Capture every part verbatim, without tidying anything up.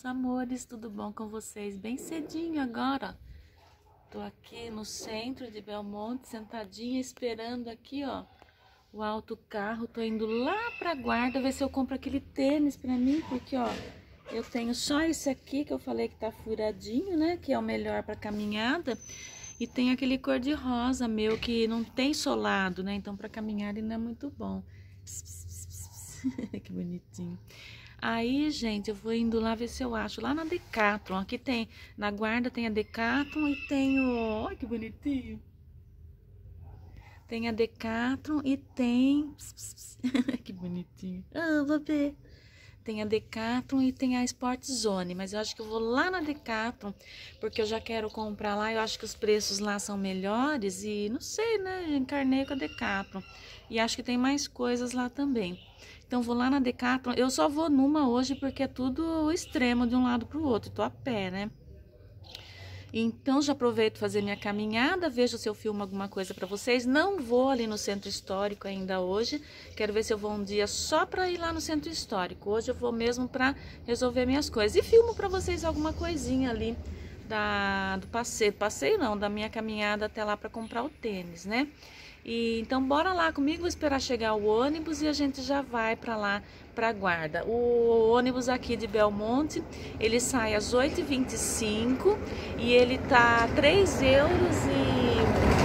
meus amores, tudo bom com vocês? Bem cedinho agora, tô aqui no centro de Belmonte, sentadinha, esperando aqui, ó, o autocarro. Tô indo lá pra Guarda, ver se eu compro aquele tênis pra mim, porque, ó, eu tenho só esse aqui, que eu falei que tá furadinho, né, que é o melhor pra caminhada, e tem aquele cor de rosa meu, que não tem solado, né, então pra caminhada não é muito bom. Pss, pss, pss, pss. Que bonitinho. Aí, gente, eu vou indo lá ver se eu acho. Lá na Decathlon. Aqui tem, na Guarda tem a Decathlon e tem o... Olha que bonitinho. Tem a Decathlon e tem... Que bonitinho. Ah, vou ver. Tem a Decathlon e tem a Sport Zone. Mas eu acho que eu vou lá na Decathlon, porque eu já quero comprar lá. Eu acho que os preços lá são melhores e não sei, né? Eu encarnei com a Decathlon. E acho que tem mais coisas lá também. Então, vou lá na Decathlon. Eu só vou numa hoje porque é tudo extremo de um lado para o outro. Tô a pé, né? Então, já aproveito fazer minha caminhada. Vejo se eu filmo alguma coisa para vocês. Não vou ali no Centro Histórico ainda hoje. Quero ver se eu vou um dia só para ir lá no Centro Histórico. Hoje eu vou mesmo para resolver minhas coisas. E filmo para vocês alguma coisinha ali da, do passeio. Passeio não, da minha caminhada até lá para comprar o tênis, né? E, então bora lá comigo, vou esperar chegar o ônibus e a gente já vai para lá, para Guarda. O ônibus aqui de Belmonte, ele sai às oito e vinte e cinco e ele tá três euros e...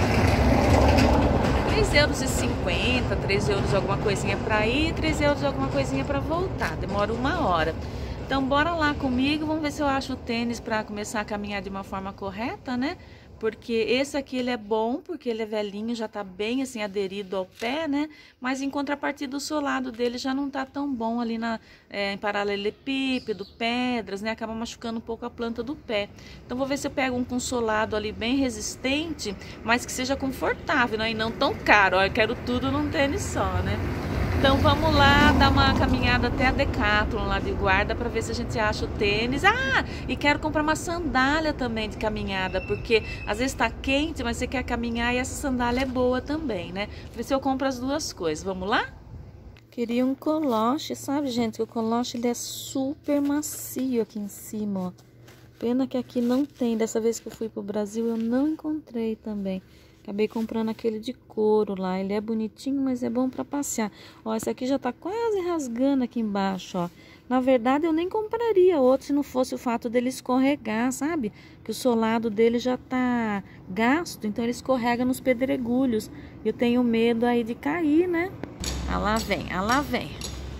três euros e cinquenta, três euros alguma coisinha para ir, três euros alguma coisinha para voltar, demora uma hora. Então bora lá comigo, vamos ver se eu acho o tênis para começar a caminhar de uma forma correta, né? Porque esse aqui ele é bom, porque ele é velhinho, já tá bem assim aderido ao pé, né? Mas em contrapartida o solado dele já não tá tão bom ali na, é, em paralelepípedo, pedras, né? Acaba machucando um pouco a planta do pé. Então vou ver se eu pego um com solado ali bem resistente, mas que seja confortável, né? E não tão caro. Ó, eu quero tudo num tênis só, né? Então vamos lá dar uma caminhada até a Decathlon lá de Guarda para ver se a gente acha o tênis. Ah, e quero comprar uma sandália também de caminhada, porque às vezes tá quente, mas você quer caminhar e essa sandália é boa também, né? Ver se eu compro as duas coisas. Vamos lá? Queria um coloche, sabe, gente? O coloche ele é super macio aqui em cima, ó. Pena que aqui não tem. Dessa vez que eu fui pro Brasil eu não encontrei também. Acabei comprando aquele de couro lá. Ele é bonitinho, mas é bom para passear. Ó, esse aqui já tá quase rasgando aqui embaixo, ó. Na verdade, eu nem compraria outro se não fosse o fato dele escorregar, sabe? Que o solado dele já tá gasto, então ele escorrega nos pedregulhos. Eu tenho medo aí de cair, né? Ah, lá vem, ah, lá vem.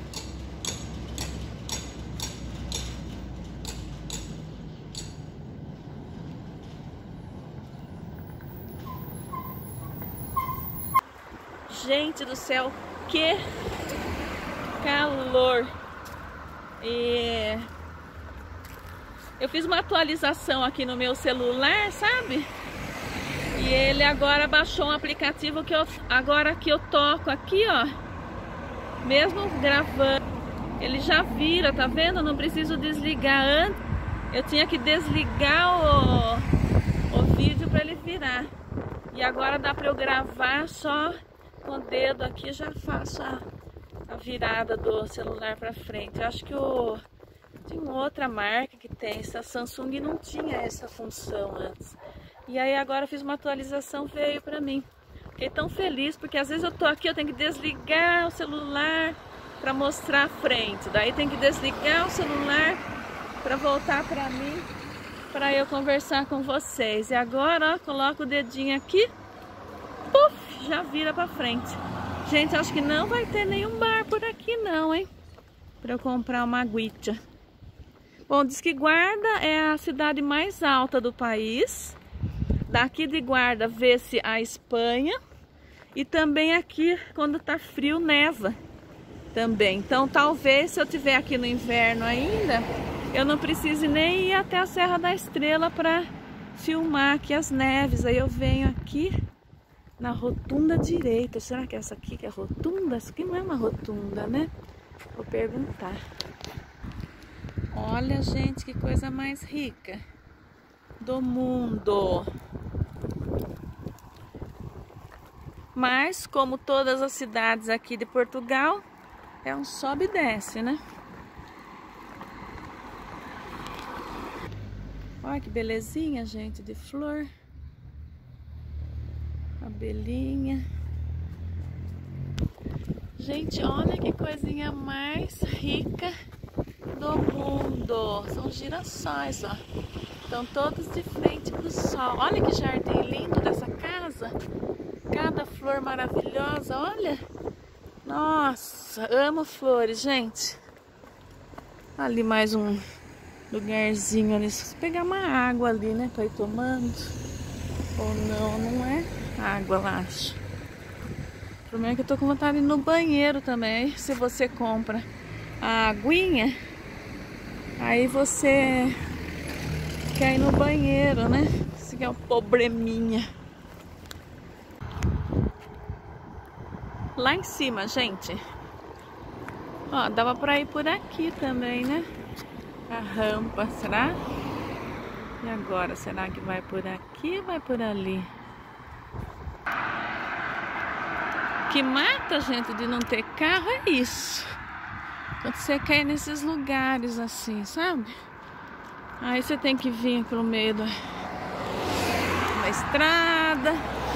Gente do céu, que calor! E eu fiz uma atualização aqui no meu celular, sabe? E ele agora baixou um aplicativo que eu agora que eu toco aqui, ó, mesmo gravando, ele já vira, tá vendo? Eu não preciso desligar antes. Eu tinha que desligar o, o vídeo para ele virar. E agora dá para eu gravar só com o dedo aqui, já faço a, a virada do celular para frente. Eu acho que o, tem uma outra marca que tem, essa Samsung não tinha essa função antes. E aí agora eu fiz uma atualização, veio para mim. Fiquei tão feliz, porque às vezes eu tô aqui, eu tenho que desligar o celular para mostrar a frente. Daí tem que desligar o celular para voltar para mim, para eu conversar com vocês. E agora, ó, coloco o dedinho aqui, puf! Já vira pra frente. Gente, acho que não vai ter nenhum bar por aqui não, hein? Pra eu comprar uma aguita. Bom, diz que Guarda é a cidade mais alta do país. Daqui de Guarda vê-se a Espanha. E também aqui, quando tá frio, neva também. Então, talvez, se eu tiver aqui no inverno ainda, eu não precise nem ir até a Serra da Estrela pra filmar aqui as neves. Aí eu venho aqui na rotunda direita. Será que é essa aqui que é rotunda? Essa aqui não é uma rotunda, né? Vou perguntar. Olha, gente, que coisa mais rica do mundo. Mas, como todas as cidades aqui de Portugal, é um sobe e desce, né? Olha que belezinha, gente, de flor. Abelhinha. Gente, olha que coisinha mais rica do mundo. São girassóis, ó. Estão todos de frente pro sol. Olha que jardim lindo dessa casa. Cada flor maravilhosa, olha. Nossa, amo flores, gente. Ali mais um lugarzinho ali. Só pegar uma água ali, né? Pra ir tomando. Ou não, não é água, eu acho. O problema é que eu tô com vontade de ir no banheiro também. Se você compra a aguinha, aí você quer ir no banheiro, né? Esse é um probleminha. Lá em cima, gente. Ó, dava pra ir por aqui também, né? A rampa, será? E agora, será que vai por aqui ou vai por ali? Que mata, gente, de não ter carro é isso. Quando você quer ir nesses lugares assim, sabe? Aí você tem que vir pelo meio da, da estrada.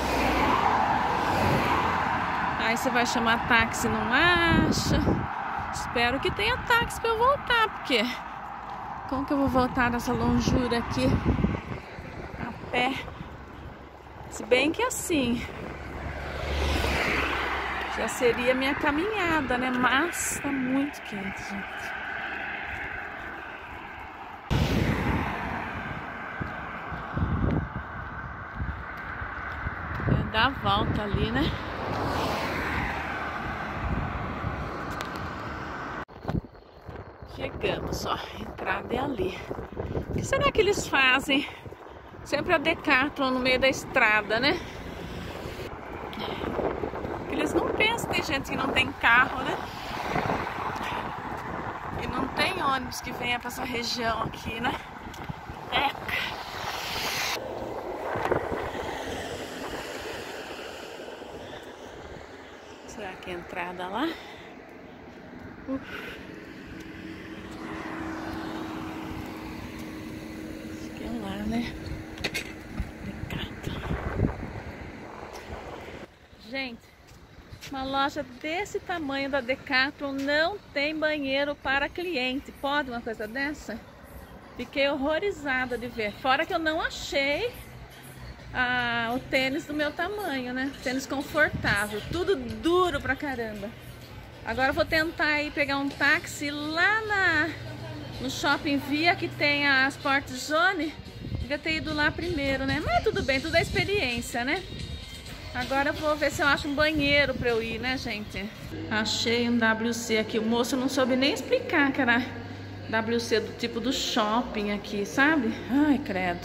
Aí você vai chamar táxi, não acha. Espero que tenha táxi pra eu voltar, porque como que eu vou voltar nessa longura aqui a pé? Se bem que assim já seria minha caminhada, né? Mas tá muito quente, gente. É dar a volta ali, né? Chegamos, ó. A entrada é ali. O que será que eles fazem? Sempre a Decathlon no meio da estrada, né? Eles não pensam, tem gente que não tem carro, né? E não tem ônibus que venha pra essa região aqui, né? Eca! Será que é a entrada lá? Uf. Acho que é lá, né? Decathlon. Gente, uma loja desse tamanho da Decathlon não tem banheiro para cliente. Pode uma coisa dessa? Fiquei horrorizada de ver. Fora que eu não achei ah, o tênis do meu tamanho, né? Tênis confortável. Tudo duro pra caramba. Agora eu vou tentar ir pegar um táxi lá na, no Shopping Via, que tem a Sport Zone. Devia ter ido lá primeiro, né? Mas tudo bem, tudo é experiência, né? Agora eu vou ver se eu acho um banheiro pra eu ir, né, gente? Achei um W C aqui. O moço não soube nem explicar que era W C do tipo do shopping aqui, sabe? Ai, credo.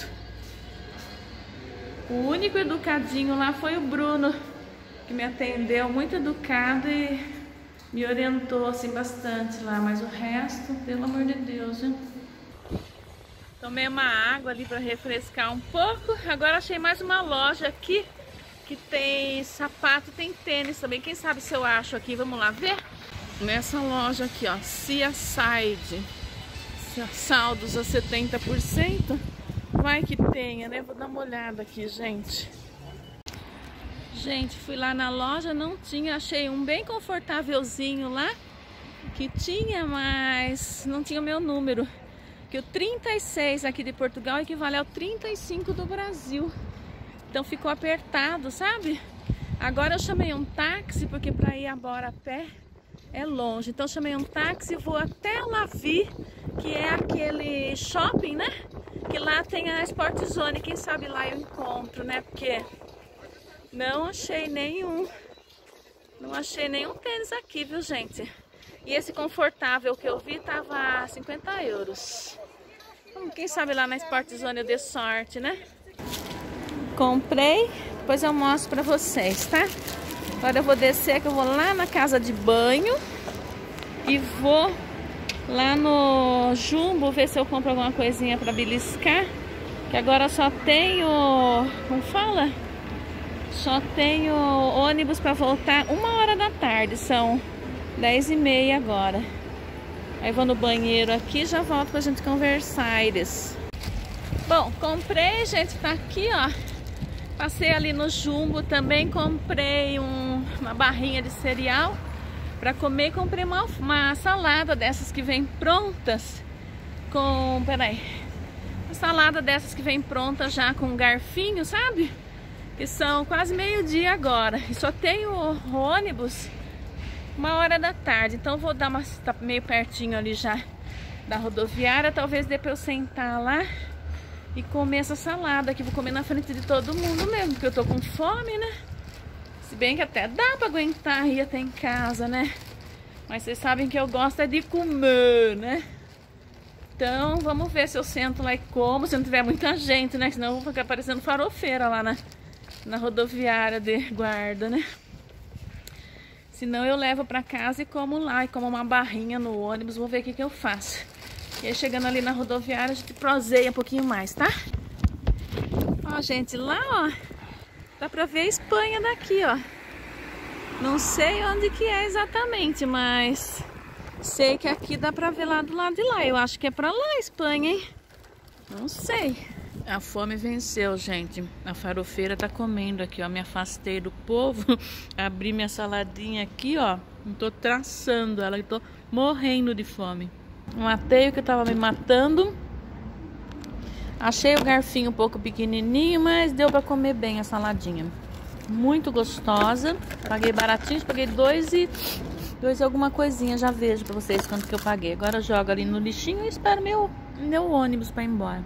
O único educadinho lá foi o Bruno, que me atendeu, muito educado e me orientou assim bastante lá. Mas o resto, pelo amor de Deus, viu? Tomei uma água ali pra refrescar um pouco. Agora achei mais uma loja aqui que tem sapato, tem tênis também. Quem sabe se eu acho aqui, vamos lá ver? Nessa loja aqui, ó, Seaside, saldos a setenta por cento. Vai que tenha, né? Vou dar uma olhada aqui, gente. Gente, fui lá na loja, não tinha, achei um bem confortávelzinho lá, que tinha, mas não tinha o meu número. Que o trinta e seis aqui de Portugal equivale ao trinta e cinco do Brasil. Então ficou apertado, sabe? Agora eu chamei um táxi, porque para ir embora a pé é longe. Então eu chamei um táxi e vou até Lavi, que é aquele shopping, né? Que lá tem a Sport Zone. Quem sabe lá eu encontro, né? Porque não achei nenhum. Não achei nenhum tênis aqui, viu, gente? E esse confortável que eu vi tava cinquenta euros. Então, quem sabe lá na Sport Zone eu dê sorte, né? Comprei, depois eu mostro pra vocês, tá? Agora eu vou descer, que eu vou lá na casa de banho e vou lá no Jumbo ver se eu compro alguma coisinha pra beliscar, que agora só tenho, como fala? Só tenho ônibus pra voltar uma hora da tarde, são dez e meia agora. Aí vou no banheiro aqui e já volto pra gente conversar, Iris. Bom, Bom, comprei, gente, tá aqui, ó. Passei ali no Jumbo, também comprei um, uma barrinha de cereal para comer. Comprei uma, uma salada dessas que vem prontas com... Peraí. Uma salada dessas que vem pronta já com garfinho, sabe? Que são quase meio-dia agora. E só tem o ônibus uma hora da tarde. Então vou dar uma... Tá meio pertinho ali já da rodoviária. Talvez dê pra eu sentar lá e comer essa salada aqui. Vou comer na frente de todo mundo mesmo, porque eu tô com fome, né? Se bem que até dá pra aguentar ir até em casa, né? Mas vocês sabem que eu gosto é de comer, né? Então vamos ver se eu sento lá e como, se não tiver muita gente, né? Senão eu vou ficar parecendo farofeira lá na, na rodoviária de guarda, né? Senão eu levo pra casa e como lá, e como uma barrinha no ônibus. Vou ver o que que eu faço. E aí chegando ali na rodoviária a gente proseia um pouquinho mais, tá? Ó, gente, lá, ó, dá pra ver a Espanha daqui, ó. Não sei onde que é exatamente, mas sei que aqui dá pra ver lá do lado de lá. Eu acho que é pra lá a Espanha, hein? Não sei. A fome venceu, gente. A farofeira tá comendo aqui, ó. Me afastei do povo. Abri minha saladinha aqui, ó. Não tô traçando ela, eu tô morrendo de fome. Matei o que tava me matando. Achei o garfinho um pouco pequenininho, mas deu pra comer bem a saladinha. Muito gostosa. Paguei baratinho, paguei dois e... Dois e alguma coisinha, já vejo pra vocês quanto que eu paguei. Agora eu jogo ali no lixinho e espero meu, meu ônibus pra ir embora.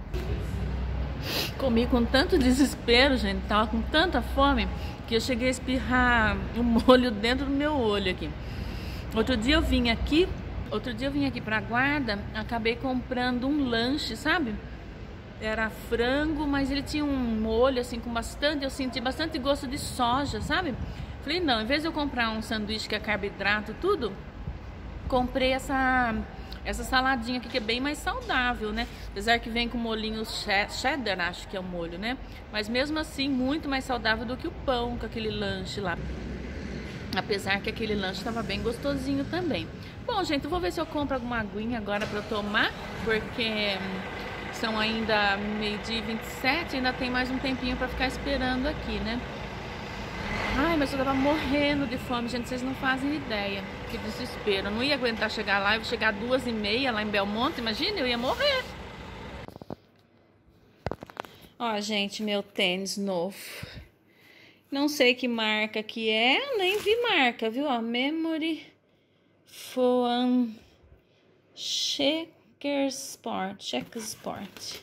Comi com tanto desespero, gente. Tava com tanta fome que eu cheguei a espirrar o molho dentro do meu olho aqui. Outro dia eu vim aqui... Outro dia eu vim aqui pra guarda, acabei comprando um lanche, sabe? Era frango, mas ele tinha um molho assim com bastante, eu senti bastante gosto de soja, sabe? Falei, não, em vez de eu comprar um sanduíche que é carboidrato, tudo, comprei essa, essa saladinha aqui que é bem mais saudável, né? Apesar que vem com molhinho cheddar, acho que é o molho, né? Mas mesmo assim, muito mais saudável do que o pão com aquele lanche lá. Apesar que aquele lanche estava bem gostosinho também. Bom, gente, eu vou ver se eu compro alguma aguinha agora para eu tomar, porque são ainda meio-dia e vinte e sete, ainda tem mais um tempinho para ficar esperando aqui, né? Ai, mas eu tava morrendo de fome, gente, vocês não fazem ideia. Que desespero, eu não ia aguentar chegar lá, eu vou chegar duas e meia lá em Belmonte, imagina, eu ia morrer. Ó, gente, meu tênis novo. Não sei que marca que é, nem vi marca, viu? Ó, Memory Foam Checker Sport, Checker Sport.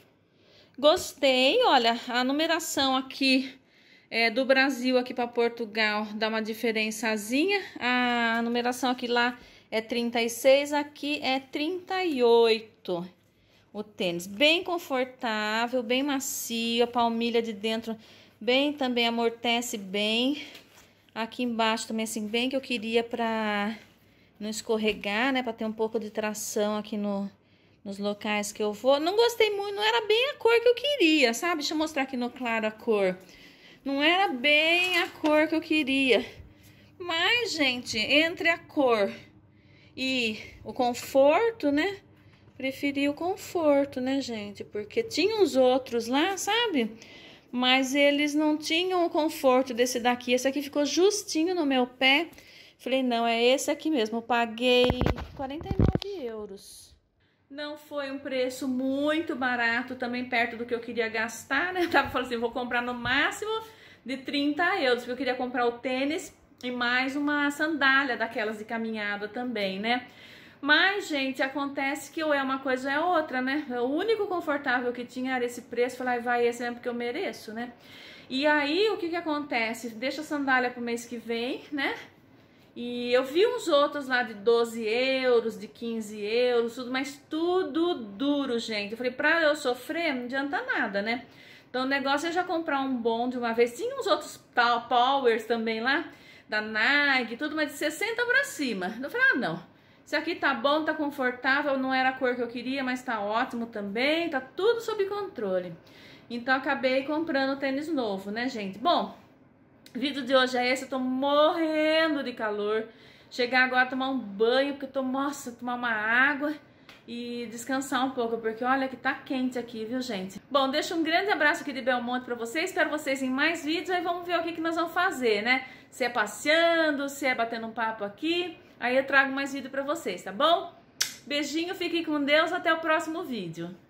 Gostei, olha, a numeração aqui é do Brasil aqui para Portugal dá uma diferençazinha. A numeração aqui lá é trinta e seis, aqui é trinta e oito. O tênis bem confortável, bem macio, a palmilha de dentro bem, também amortece bem. Aqui embaixo também assim, bem que eu queria pra não escorregar, né? Pra ter um pouco de tração aqui no, nos locais que eu vou. Não gostei muito, não era bem a cor que eu queria, sabe? Deixa eu mostrar aqui no claro a cor. Não era bem a cor que eu queria. Mas, gente, entre a cor e o conforto, né? Preferi o conforto, né, gente? Porque tinha uns outros lá, sabe? Mas eles não tinham o conforto desse daqui. Esse aqui ficou justinho no meu pé. Falei, não, é esse aqui mesmo. Eu paguei quarenta e nove euros. Não foi um preço muito barato, também perto do que eu queria gastar, né? Eu tava falando assim, vou comprar no máximo de trinta euros. Porque eu queria comprar o tênis e mais uma sandália daquelas de caminhada também, né? Mas, gente, acontece que ou é uma coisa ou é outra, né? O único confortável que tinha era esse preço. Falei, vai esse mesmo porque eu mereço, né? E aí, o que que acontece? Deixa a sandália pro mês que vem, né? E eu vi uns outros lá de doze euros, de quinze euros, tudo, mas tudo duro, gente. Eu falei, pra eu sofrer, não adianta nada, né? Então, o negócio é já comprar um bom de uma vez. Tinha uns outros Powers também lá, da Nike, tudo, mas de sessenta pra cima. Eu falei, ah, não. Esse aqui tá bom, tá confortável, não era a cor que eu queria, mas tá ótimo também, tá tudo sob controle. Então, acabei comprando tênis novo, né, gente? Bom, o vídeo de hoje é esse, eu tô morrendo de calor. Chegar agora, tomar um banho, porque eu tô, nossa, tomar uma água. e descansar um pouco, porque olha que tá quente aqui, viu, gente? Bom, deixo um grande abraço aqui de Belmonte pra vocês, espero vocês em mais vídeos, aí vamos ver o que, que nós vamos fazer, né? Se é passeando, se é batendo um papo aqui, aí eu trago mais vídeo pra vocês, tá bom? Beijinho, fiquem com Deus, até o próximo vídeo.